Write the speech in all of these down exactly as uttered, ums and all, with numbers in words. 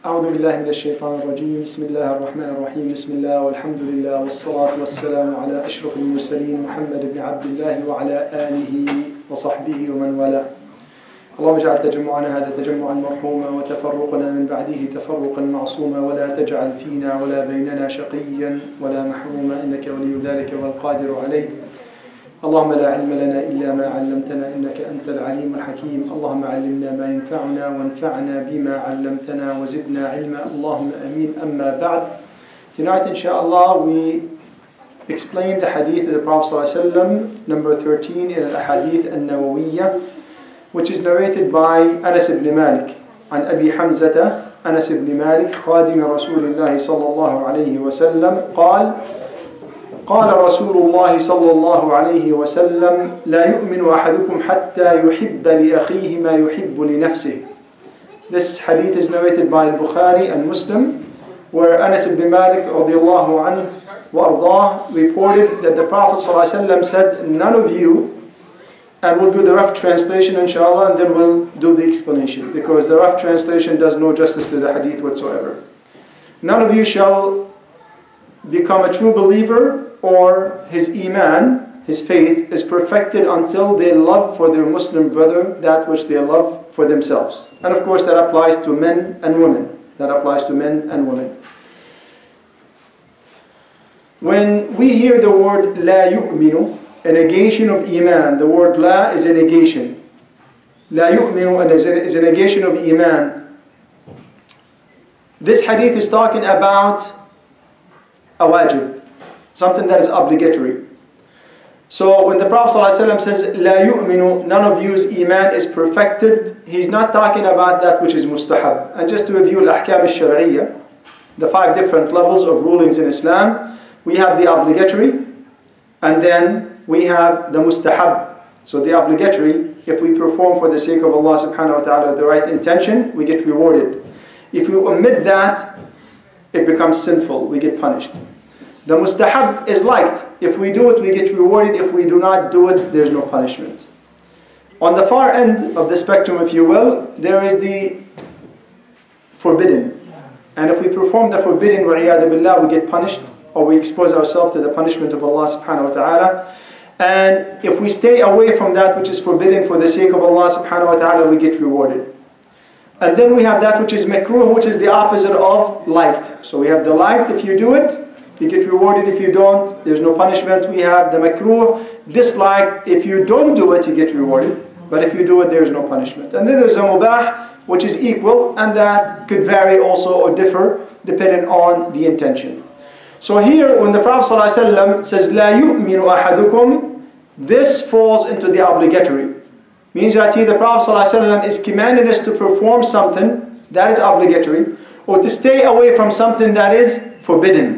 أعوذ بالله من الشيطان الرجيم بسم الله الرحمن الرحيم بسم الله والحمد لله والصلاة والسلام على أشرف المرسلين محمد بن عبد الله وعلى آله وصحبه ومن والاه. اللهم اجعل تجمعنا هذا تجمعا مرحوما وتفرقنا من بعده تفرقا معصوما ولا تجعل فينا ولا بيننا شقيا ولا محروما إنك ولي ذلك والقادر عليه. اللهم لا علم لنا إلا ما علمتنا إنك أنت العليم الحكيم. اللهم علمنا ما ينفعنا وانفعنا بما علمتنا وزدنا علما. اللهم أمين. أما بعد. Tonight, inshallah, we explain the hadith of the Prophet ﷺ, number thirteen in al-ahadeeth an-nawawiyya, which is narrated by Anas ibn Malik. عن أبي حمزة أنس بن مالك خادم رسول الله صلى الله عليه وسلم قال قال رسول الله صلى الله عليه وسلم لا يؤمن أحدكم حتى يحب لأخيه ما يحب لنفسه. This hadith is narrated by Bukhari and Muslim, where Anas ibn Malik رضي الله عنه وأرضاه reported that the Prophet صلى الله عليه وسلم said, none of you, and we'll do the rough translation inshallah and then we'll do the explanation, because the rough translation does no justice to the hadith whatsoever. None of you shall become a true believer or his iman, his faith, is perfected until they love for their Muslim brother that which they love for themselves. And of course that applies to men and women. That applies to men and women. When we hear the word la yu'minu, a negation of iman, the word la is a negation. La yu'minu is a negation of iman. This hadith is talking about a wajib, something that is obligatory. So when the Prophet ﷺ says, La yu'minu, none of you's iman is perfected, he's not talking about that which is mustahab. And just to review al-ahkam al-shar'iyya, the five different levels of rulings in Islam, we have the obligatory, and then we have the mustahab. So the obligatory, if we perform for the sake of Allah subhanahu wa ta'ala the right intention, we get rewarded. If we omit that, it becomes sinful, we get punished. The mustahab is liked. If we do it, we get rewarded. If we do not do it, there's no punishment. On the far end of the spectrum, if you will, there is the forbidden. And if we perform the forbidden, وَعِيَادَ بِاللَّهِ, we get punished, or we expose ourselves to the punishment of Allah subhanahu wa ta'ala. And if we stay away from that which is forbidden for the sake of Allah subhanahu wa ta'ala, we get rewarded. And then we have that which is makruh, which is the opposite of liked. So we have the liked, if you do it, you get rewarded. If you don't, there's no punishment. We have the makruh, disliked. If you don't do it, you get rewarded. But if you do it, there's no punishment. And then there's a mubah, which is equal, and that could vary also or differ depending on the intention. So here, when the Prophet ﷺ says, La yu'minu ahadukum, this falls into the obligatory. Means that here the Prophet ﷺ is commanding us to perform something that is obligatory, or to stay away from something that is forbidden.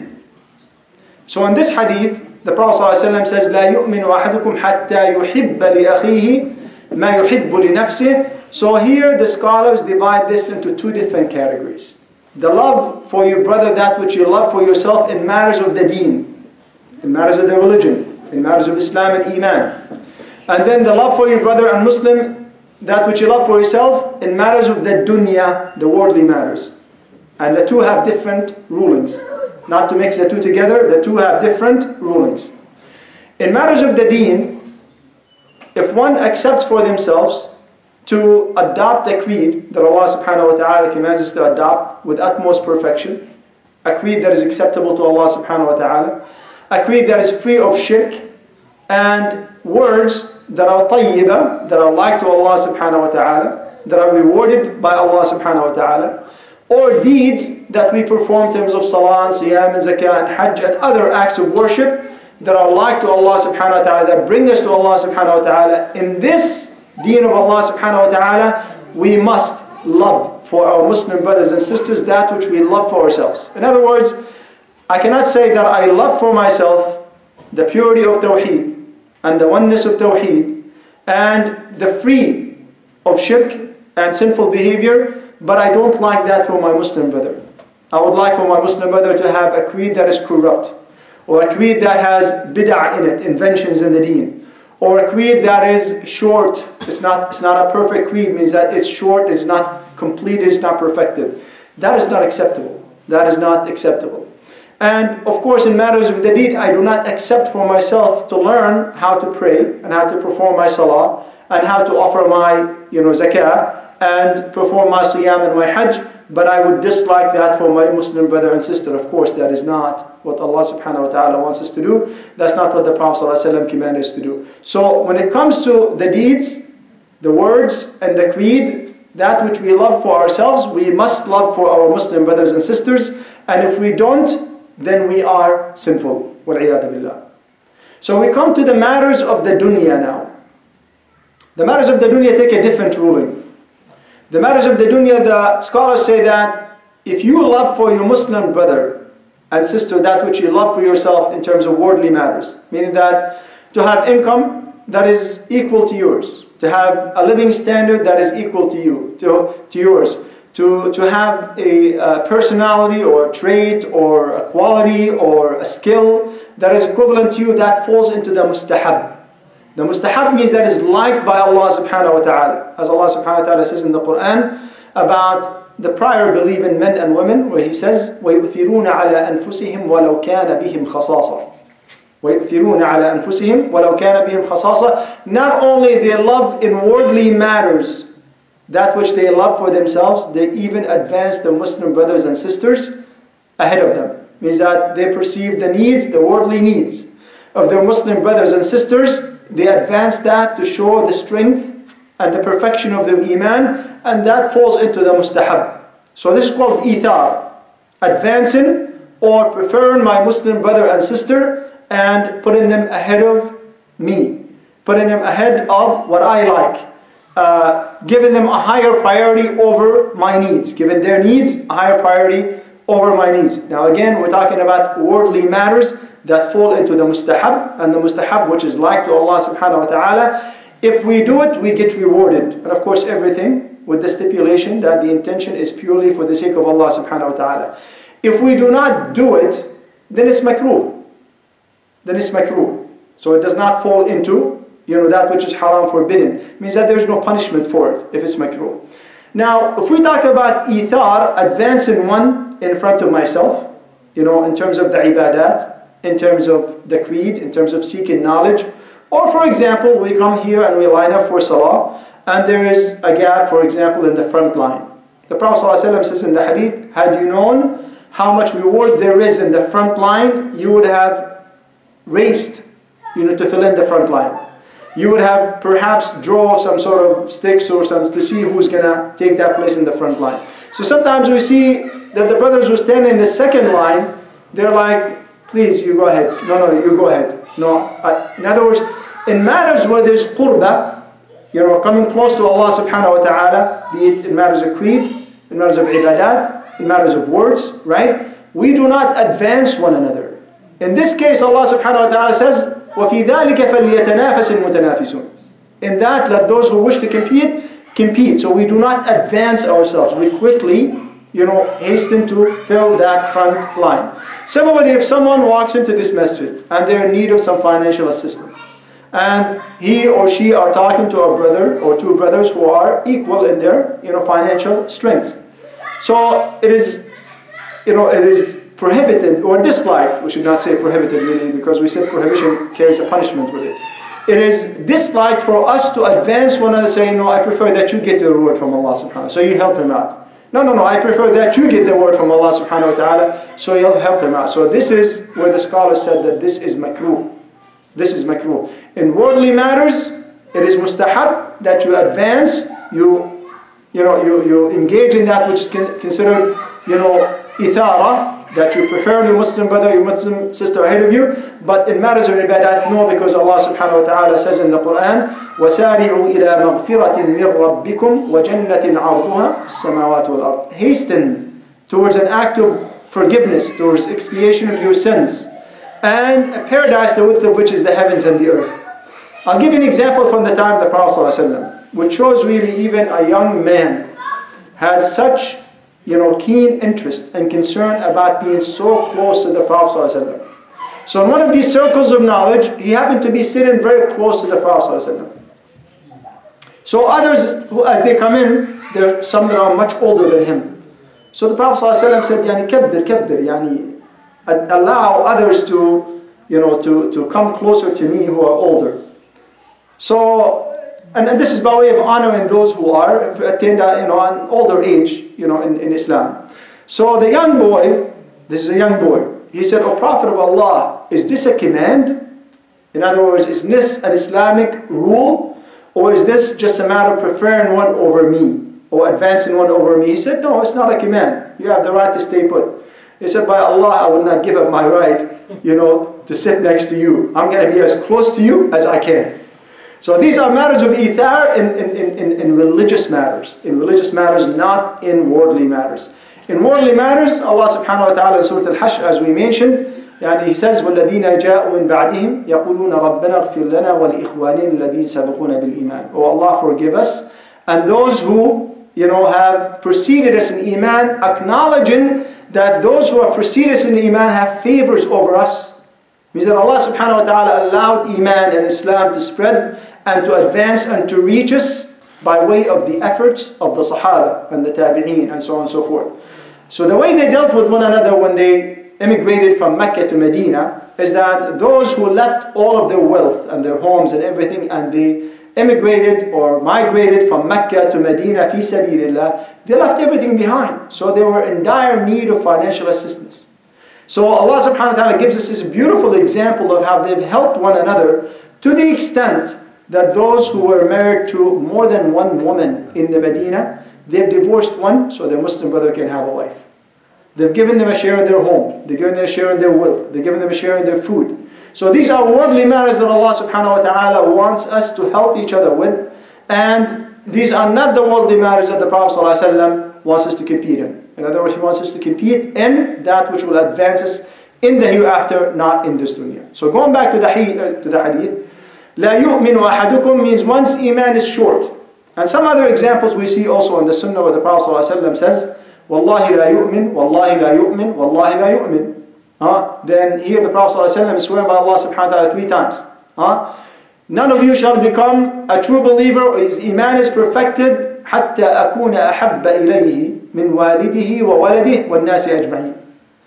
So in this hadith, the Prophet ﷺ says, لا يؤمن أحدكم حتى يحب لأخيه ما يحب لنفسه. So here the scholars divide this into two different categories. The love for your brother, that which you love for yourself in matters of the deen, in matters of the religion, in matters of Islam and Iman. And then the love for your brother and Muslim, that which you love for yourself in matters of the dunya, the worldly matters. And the two have different rulings. Not to mix the two together, the two have different rulings. In matters of the deen, if one accepts for themselves to adopt a creed that Allah subhanahu wa ta'ala commands us to adopt with utmost perfection, a creed that is acceptable to Allah subhanahu wa ta'ala, a creed that is free of shirk, and words that are tayyibah, that are liked to Allah subhanahu wa ta'ala, that are rewarded by Allah subhanahu wa ta'ala, or deeds that we perform in terms of salah, and siyam, and zakah, and hajj, and other acts of worship that are like to Allah subhanahu wa ta'ala, that bring us to Allah subhanahu wa ta'ala. In this deen of Allah subhanahu wa ta'ala, we must love for our Muslim brothers and sisters that which we love for ourselves. In other words, I cannot say that I love for myself the purity of Tawheed, and the oneness of Tawheed, and the free of shirk and sinful behavior, but I don't like that for my Muslim brother. I would like for my Muslim brother to have a creed that is corrupt, or a creed that has bid'ah in it, inventions in the deen, or a creed that is short. It's not, it's not a perfect creed, means that it's short, it's not complete, it's not perfected. That is not acceptable. That is not acceptable. And of course, in matters of the deed, I do not accept for myself to learn how to pray and how to perform my salah and how to offer my, you know, zakah and perform my siyam and my hajj. But I would dislike that for my Muslim brother and sister. Of course, that is not what Allah subhanahu wa ta'ala wants us to do. That's not what the Prophet sallallahu alaihi wasallam commanded us to do. So when it comes to the deeds, the words and the creed, that which we love for ourselves, we must love for our Muslim brothers and sisters. And if we don't, then we are sinful. Wal-'iyadhu billah. So we come to the matters of the dunya now. The matters of the dunya take a different ruling. The matters of the dunya, the scholars say that if you love for your Muslim brother and sister that which you love for yourself in terms of worldly matters, meaning that to have income that is equal to yours, to have a living standard that is equal to you, to, to yours, to, to have a, a personality or a trait or a quality or a skill that is equivalent to you, that falls into the mustahab. The mustahab means that is liked by Allah subhanahu wa ta'ala. As Allah subhanahu wa ta'ala says in the Quran about the prior believing men and women, where He says, وَيُؤْثِرُونَ عَلَىٰ أَنفُسِهِمْ وَلَوْ كَانَ بِهِمْ خَصَاصَةٌ وَيُؤْثِرُونَ عَلَىٰ أَنفُسِهِمْ وَلَوْ كَانَ بِهِمْ خَصَاصَةٌ. Not only they love in worldly matters that which they love for themselves, they even advance their Muslim brothers and sisters ahead of them. Means that they perceive the needs, the worldly needs of their Muslim brothers and sisters. They advance that to show the strength and the perfection of their iman, and that falls into the mustahab. So this is called ithar, advancing or preferring my Muslim brother and sister and putting them ahead of me, putting them ahead of what I like, uh, giving them a higher priority over my needs, giving their needs a higher priority over my needs. Now again, we're talking about worldly matters that fall into the mustahab, and the mustahab which is like to Allah subhanahu wa ta'ala. If we do it, we get rewarded. And of course everything with the stipulation that the intention is purely for the sake of Allah subhanahu wa ta'ala. If we do not do it, then it's makruh. Then it's makruh. So it does not fall into, you know, that which is haram, forbidden. It means that there is no punishment for it if it's makruh. Now, if we talk about ithar, advancing one in front of myself, you know, in terms of the ibadat, in terms of the creed, in terms of seeking knowledge. Or for example, we come here and we line up for salah, and there is a gap, for example, in the front line. The Prophet ﷺ says in the hadith, had you known how much reward there is in the front line, you would have raced, you know, to fill in the front line. You would have perhaps draw some sort of sticks or something to see who's gonna take that place in the front line. So sometimes we see that the brothers who stand in the second line, they're like, please, you go ahead. No, no, you go ahead. No. I, in other words, in matters where there's qurba, you know, coming close to Allah subhanahu wa ta'ala, be it in matters of creed, in matters of ibadat, in matters of words, right? We do not advance one another. In this case, Allah subhanahu wa ta'ala says, وَفِي ذَلِكَ فَلْيَتَنَافَسِ الْمُتَنَافِسُونَ. In that, let those who wish to compete, compete. So we do not advance ourselves. We quickly, you know, hasten to fill that front line. Similarly, if someone walks into this masjid and they're in need of some financial assistance, and he or she are talking to a brother or two brothers who are equal in their, you know, financial strengths. So it is, you know, it is prohibited or disliked. We should not say prohibited really, because we said prohibition carries a punishment with it. It is disliked for us to advance one another, saying, no, I prefer that you get the reward from Allah subhanahu wa ta'ala. So you help him out. No, no, no, I prefer that you get the word from Allah subhanahu wa ta'ala, so you'll help him out. So this is where the scholars said that this is makruh. This is makruh. In worldly matters, it is mustahab that you advance, you, you know, you, you engage in that which is considered, you know, ithara, that you prefer your Muslim brother, your Muslim sister ahead of you. But in matters of ibadat, no, because Allah subhanahu wa ta'ala says in the Quran, وَسَارِعُوا إِلَى مَغْفِرَةٍ مِّن رَبِّكُمْ وَجَنَّةٍ عَرْضُهَا السَّمَاوَاتُ وَالْأَرْضِ. Hasten towards an act of forgiveness, towards expiation of your sins, and a paradise the width of which is the heavens and the earth. I'll give you an example from the time of the Prophet ﷺ, which shows really even a young man had such, you know, keen interest and concern about being so close to the Prophet ﷺ. So in one of these circles of knowledge, he happened to be sitting very close to the Prophet ﷺ. So others, who, as they come in, there are some that are much older than him. So the Prophet ﷺ said, يعني كبر كبر, يعني allow others to, you know, to, to come closer to me who are older. So, and, and this is by way of honoring those who are attained, you know, an older age, you know, in, in Islam. So the young boy, this is a young boy, he said, "O Prophet of Allah, is this a command? In other words, is this an Islamic rule? Or is this just a matter of preferring one over me? Or advancing one over me?" He said, "No, it's not a command. You have the right to stay put." He said, "By Allah, I will not give up my right, you know, to sit next to you. I'm going to be as close to you as I can." So these are matters of ithar in, in, in, in religious matters. In religious matters, not in worldly matters. In worldly matters, Allah subhanahu wa ta'ala in Surah Al-Hashr, as we mentioned, يعني He says, وَالَّذِينَ جَاءُوا مِن بَعْدِهِمْ يَقُولُونَ رَبَّنَا اغْفِرْ لَنَا وَلِإِخْوَانِنَا الَّذِينَ سَبَقُونَ بِالْإِيمَانِ. Oh Allah, forgive us. And those who, you know, have preceded us in Iman, acknowledging that those who have preceded us in Iman have favors over us. Means that Allah subhanahu wa ta'ala allowed Iman and Islam to spread and to advance and to reach us by way of the efforts of the Sahaba and the Tabi'een and so on and so forth. So the way they dealt with one another when they immigrated from Mecca to Medina is that those who left all of their wealth and their homes and everything, and they immigrated or migrated from Mecca to Medina fi sabilillah, they left everything behind. So they were in dire need of financial assistance. So Allah subhanahu wa ta'ala gives us this beautiful example of how they've helped one another to the extent that those who were married to more than one woman in the Medina, they've divorced one so their Muslim brother can have a wife. They've given them a share in their home. They've given them a share in their wealth. They've given them a share in their food. So these are worldly matters that Allah subhanahu wa ta'ala wants us to help each other with. And these are not the worldly matters that the Prophet ﷺ wants us to compete in. In other words, he wants us to compete in that which will advance us in the hereafter, not in this dunya. So going back to the, uh, to the hadith, لا يؤمن أحدكم means one's iman is short. And some other examples we see also in the sunnah where the Prophet ﷺ says, Wallahi la yu'min, Wallahi la yu'min, Wallahi la yu'min. Uh, then here the Prophet ﷺ is swearing by Allah subhanahu wa ta'ala three times. Uh, None of you shall become a true believer, or his iman is perfected, حتى أكون أحب إليه من والده وولده والناس أجمعين.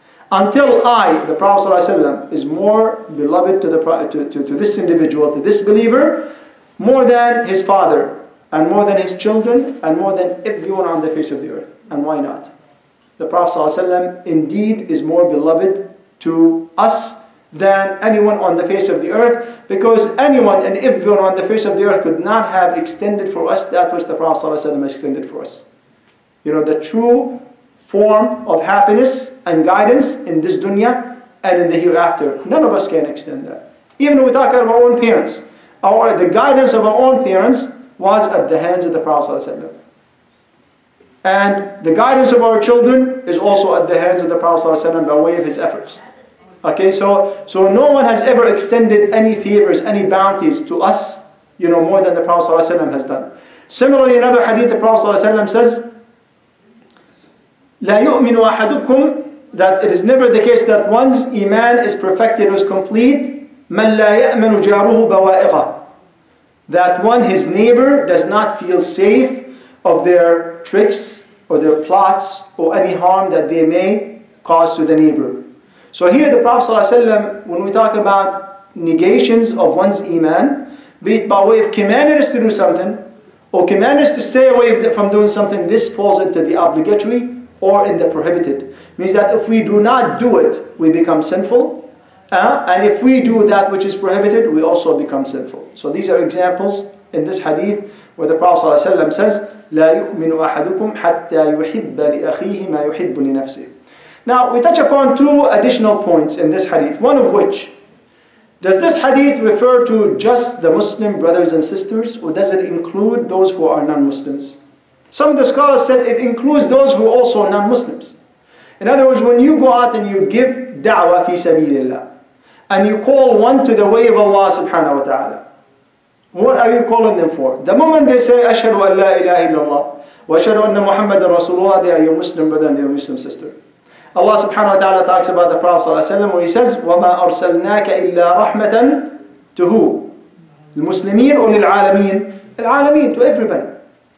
Until I, the Prophet ﷺ, is more beloved to, the, to, to, to this individual, to this believer, more than his father, and more than his children, and more than everyone on the face of the earth. And why not? The Prophet ﷺ indeed is more beloved to us than anyone on the face of the earth, because anyone and everyone on the face of the earth could not have extended for us that which the Prophet ﷺ extended for us. You know, the true form of happiness and guidance in this dunya and in the hereafter. None of us can extend that. Even if we talk about our own parents, our, the guidance of our own parents was at the hands of the Prophet ﷺ. And the guidance of our children is also at the hands of the Prophet ﷺ by way of his efforts. Okay, so, so no one has ever extended any favors, any bounties to us, you know, more than the Prophet ﷺ has done. Similarly, in another hadith, the Prophet ﷺ says, لا يؤمن أحدكم, that it is never the case that one's iman is perfected or is complete, من لا يأمن جاره بوائقه, that one, his neighbor, does not feel safe of their tricks or their plots or any harm that they may cause to the neighbor. So here the Prophet ﷺ, when we talk about negations of one's iman, be it by way of commanding us to do something or commanding us to stay away from doing something, this falls into the obligatory or in the prohibited. Means that if we do not do it, we become sinful. Uh, and if we do that which is prohibited, we also become sinful. So these are examples in this hadith where the Prophet ﷺ says, لا يؤمن أحدكم حتى يحب لأخيه ما يحب لنفسه. Now, we touch upon two additional points in this hadith, one of which, does this hadith refer to just the Muslim brothers and sisters, or does it include those who are non-Muslims? Some of the scholars said it includes those who are also non-Muslims. In other words, when you go out and you give da'wah fi sabilillah, and you call one to the way of Allah subhanahu wa ta'ala, what are you calling them for? The moment they say, Ashhadu an la ilaha illallah, wa ashhadu anna Muhammadan Rasulullah, they are your Muslim brother and your Muslim sister. Allah subhanahu wa ta'ala talks about the Prophet ﷺ where he says, وَمَا أَرْسَلْنَاكَ إِلَّا رَحْمَةً to who? الْمُسْلِمِينَ or لِلْعَالَمِينَ? الْعَالَمِينَ, to everybody.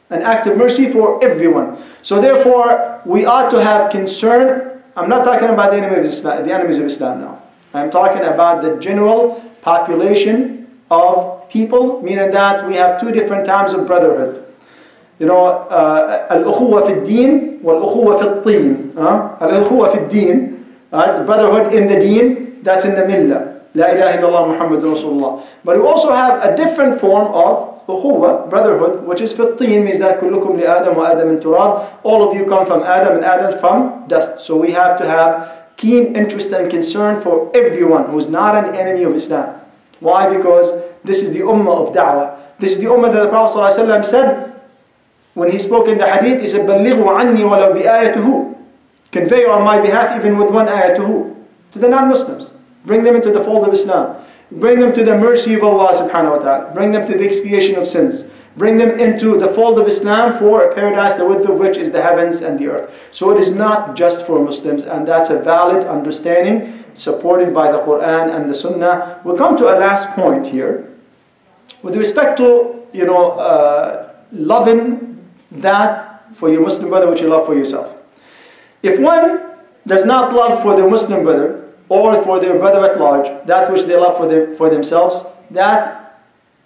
an act of mercy for everyone. So therefore, we ought to have concern. I'm not talking about the enemies of Islam, the enemies of Islam now. I'm talking about the general population of people, meaning that we have two different types of brotherhood. You know, uh, al-ukhuwa fi ad-din wal-ukhuwa fi ad-din. Al-ukhuwa fi ad-din, right? Brotherhood in the deen, that's in the millah. La ilaha illallah Muhammadur Rasulullah. But we also have a different form of ukhuwa, brotherhood, which is fi ad-din, means that kullukum li Adam wa Adam min turab. All of you come from Adam and Adam from dust. So we have to have keen interest and concern for everyone who's not an enemy of Islam. Why? Because this is the ummah of da'wah. This is the ummah that the Prophet ﷺ said, when he spoke in the hadith, he said, بَلِّغُوا عَنِّي وَلَوْ بِآيَتُهُ. Convey on my behalf even with one ayah to who? To the non-Muslims. Bring them into the fold of Islam. Bring them to the mercy of Allah subhanahu wa ta'ala. Bring them to the expiation of sins. Bring them into the fold of Islam for a paradise, the width of which is the heavens and the earth. So it is not just for Muslims, and that's a valid understanding supported by the Quran and the Sunnah. We'll come to a last point here. With respect to, you know, uh, loving that for your Muslim brother which you love for yourself. If one does not love for their Muslim brother or for their brother at large that which they love for, their, for themselves, that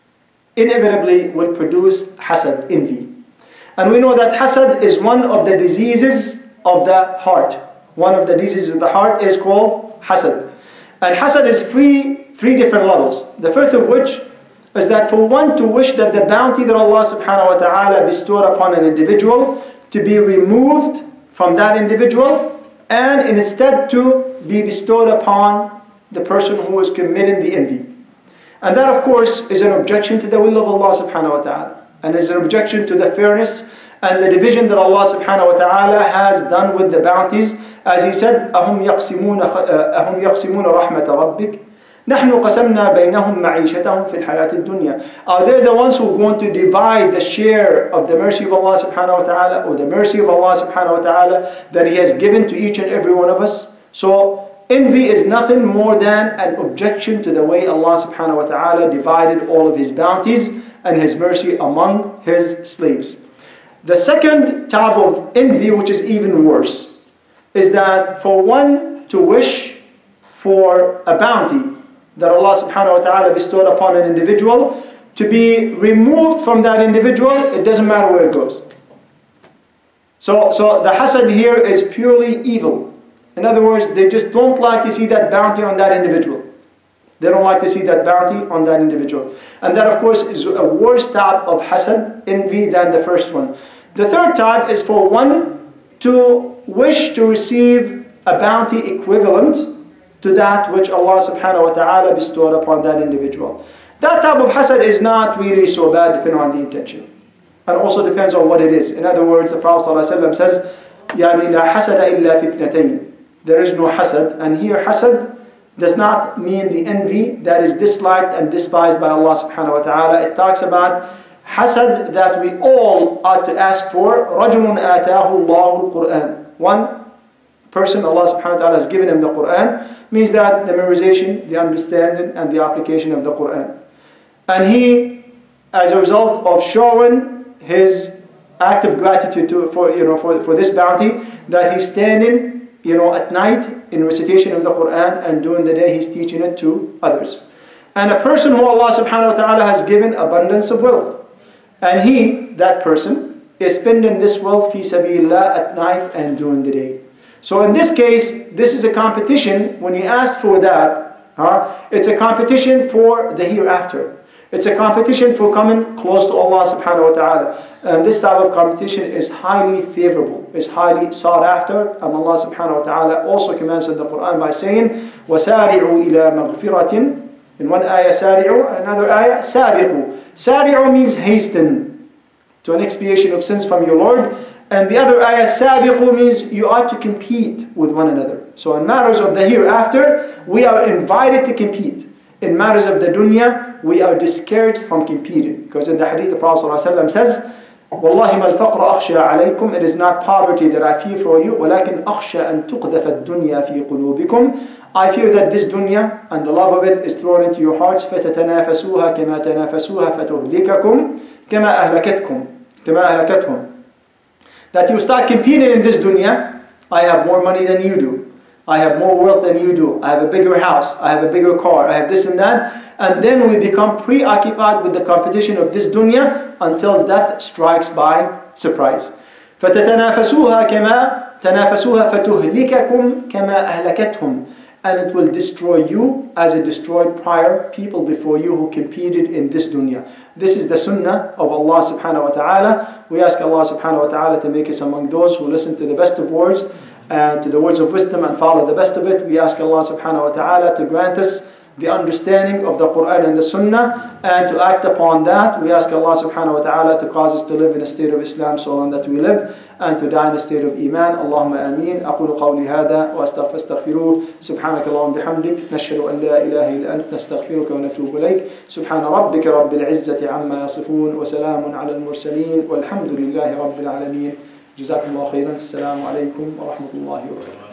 inevitably will produce hasad, envy. And we know that hasad is one of the diseases of the heart. One of the diseases of the heart is called hasad. And hasad is three, three different levels. The first of which is that for one to wish that the bounty that Allah subhanahu wa ta'ala bestowed upon an individual to be removed from that individual and instead to be bestowed upon the person who is committing the envy. And that of course is an objection to the will of Allah subhanahu wa ta'ala, and is an objection to the fairness and the division that Allah subhanahu wa ta'ala has done with the bounties. As he said, أَهُمْ يَقْسِمُونَ أَهُمْ يَقْسِمُونَ رَحْمَةَ رَبِّكَ نحن قسمنا بينهم معيشتهم في الحياة الدنيا. Are they the ones who are going to divide the share of the mercy of Allah subhanahu wa ta'ala, or the mercy of Allah subhanahu wa ta'ala that He has given to each and every one of us? So envy is nothing more than an objection to the way Allah subhanahu wa ta'ala divided all of His bounties and His mercy among His slaves. The second type of envy, which is even worse, is that for one to wish for a bounty that Allah subhanahu wa ta'ala bestowed upon an individual to be removed from that individual, it doesn't matter where it goes. So, so the hasad here is purely evil. In other words, they just don't like to see that bounty on that individual. They don't like to see that bounty on that individual. And that of course is a worse type of hasad, envy, than the first one. The third type is for one to wish to receive a bounty equivalent to that which Allah subhanahu wa ta'ala bestowed upon that individual. That type of hasad is not really so bad depending on the intention. And also depends on what it is. In other words, the Prophet ﷺ says, يعني لا حسد إلا في اثنتين. There is no hasad. And here hasad does not mean the envy that is disliked and despised by Allah subhanahu wa ta'ala. It talks about hasad that we all ought to ask for. رَجُلٌ آتَاهُ اللَّهُ الْقُرْآنِ. One person Allah subhanahu wa ta'ala has given him the Quran, means that the memorization, the understanding and the application of the Quran. And he, as a result of showing his act of gratitude to, for, you know, for, for this bounty, that he's standing, you know, at night in recitation of the Quran, and during the day he's teaching it to others. And a person who Allah subhanahu wa ta'ala has given abundance of wealth, and he, that person, is spending this wealth fi sabilillah at night and during the day. So in this case, this is a competition. When you ask for that, huh, it's a competition for the hereafter. It's a competition for coming close to Allah subhanahu wa ta'ala. And this type of competition is highly favorable, is highly sought after. And Allah subhanahu wa ta'ala also commands in the Quran by saying, وَسَارِعُوا إِلَى مَغْفِرَةٍ. In one ayah, سَارِعُوا, another ayah, سَابِقُوا. سَارِعُوا means hasten to an expiation of sins from your Lord. And the other ayah, sabiqu, means you ought to compete with one another. So in matters of the hereafter, we are invited to compete. In matters of the dunya, we are discouraged from competing. Because in the hadith, the Prophet ﷺ says, وَاللَّهِ مَا الْفَقْرَ أَخْشَى عَلَيْكُمْ. It is not poverty that I fear for you, وَلَكِنْ أَخْشَى أَن تُقْذَفَ الدُّنْيَا فِي قُلُوبِكُمْ. I fear that this dunya and the love of it is thrown into your hearts. فَتَتَنَافَسُوهَا كَمَا تَنَافَسُوهَا فَتُهْلِكَكُمْ كَمَا أَهْلَكَتْكُمْ. كما أهلكتهم. That you start competing in this dunya. I have more money than you do. I have more wealth than you do. I have a bigger house. I have a bigger car. I have this and that. And then we become preoccupied with the competition of this dunya until death strikes by surprise. فَتَتَنَافَسُوهَا كَمَا تَنَافَسُوهَا فَتُهْلِكَكُمْ كَمَا أَهْلَكَتْهُمْ. And it will destroy you as it destroyed prior people before you who competed in this dunya. This is the sunnah of Allah subhanahu wa ta'ala. We ask Allah subhanahu wa ta'ala to make us among those who listen to the best of words and to the words of wisdom and follow the best of it. We ask Allah subhanahu wa ta'ala to grant us the understanding of the Quran and the Sunnah and to act upon that. We ask Allah subhanahu wa ta'ala to cause us to live in a state of Islam so long that we live and to die in a state of Iman. Allahumma ameen. أقول قولي هذا وأستغفر استغفروه سبحانك اللهم بحمدك نشهد أن لا إله إلا أنت نستغفرك ونتوب إليك سبحان ربك رب العزة عما يصفون وسلام على المرسلين والحمد لله رب العالمين. جزاكم الله خيرا. السلام عليكم ورحمة الله وبركاته.